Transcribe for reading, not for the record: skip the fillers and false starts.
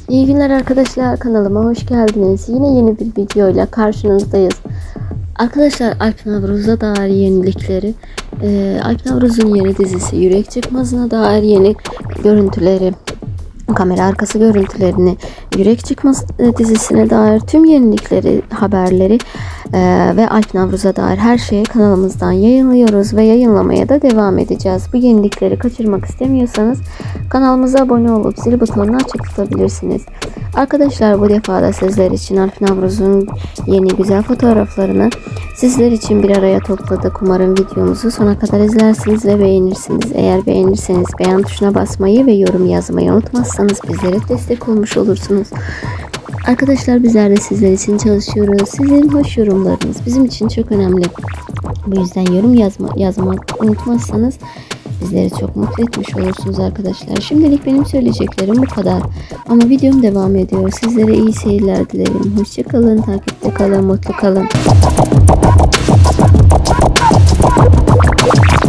İyi günler arkadaşlar, kanalıma hoş geldiniz. Yine yeni bir videoyla karşınızdayız. Arkadaşlar, Alp Navruz'a dair yenilikleri, Alp Navruz'un yeni dizisi Yürek Çıkmazı'na dair yeni görüntüleri, kamera arkası görüntülerini, Yürek Çıkmaz dizisine dair tüm yenilikleri, haberleri ve Alp Navruz'a dair her şeyi kanalımızdan yayınlıyoruz ve yayınlamaya da devam edeceğiz. Bu yenilikleri kaçırmak istemiyorsanız kanalımıza abone olup zil butonunu açık tutabilirsiniz. Arkadaşlar, bu defa da sizler için Alp Navruz'un yeni güzel fotoğraflarını sizler için bir araya topladık. Umarım videomuzu sona kadar izlersiniz ve beğenirsiniz. Eğer beğenirseniz beğen tuşuna basmayı ve yorum yazmayı unutmazsanız bizlere destek olmuş olursunuz. Arkadaşlar, bizler de sizler için çalışıyoruz. Sizin hoş yorumlarınız bizim için çok önemli. Bu yüzden yorum yazmak unutmazsanız bizleri çok mutlu etmiş olursunuz arkadaşlar. Şimdilik benim söyleyeceklerim bu kadar. Ama videom devam ediyor. Sizlere iyi seyirler dilerim. Hoşça kalın, takipte kalın, mutlu kalın.